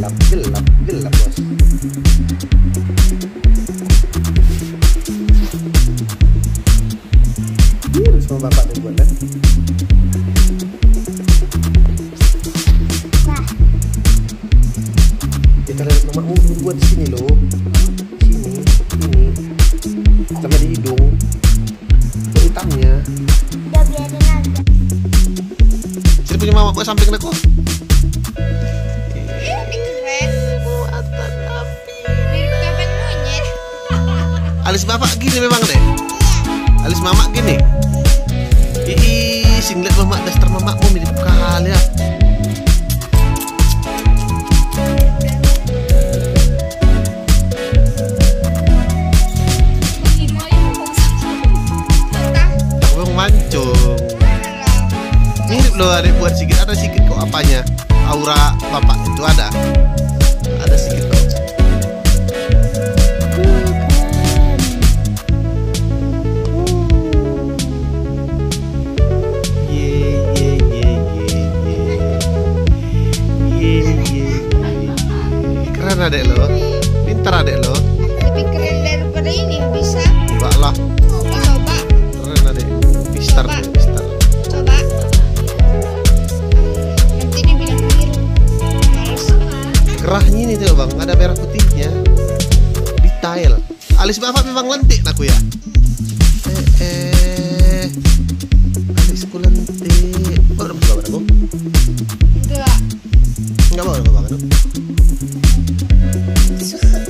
gelap bos. Biru sama bapak tuh buat kan. Kita lihat mamamu buat di sini loh. Sini. Sama di hidung. Hitamnya. Ya biarin aja. Sini punya mama buat samping aku. Alis bapak gini memang deh. Alis mama gini. Ih, singlet mama, daster mamamu mirip kali ya. Aku memang mancung. Mirip loh, ada buat sedikit, ada sedikit kok apanya. Aura bapak itu ada sedikit kok. Keren adek lo, pintar adek lo. Lebih keren daripada ini bisa. Enggak lah, Coba. keren adek. Pistar. Coba. Nanti dibilang biru. Males. Gerahnya ini tuh bang, ada merah putihnya. Detail. Alis bapak memang lentik aku ya. Alisku lentik. Baru dapat kabar aku? Enggak. Enggak bawa kabar aku.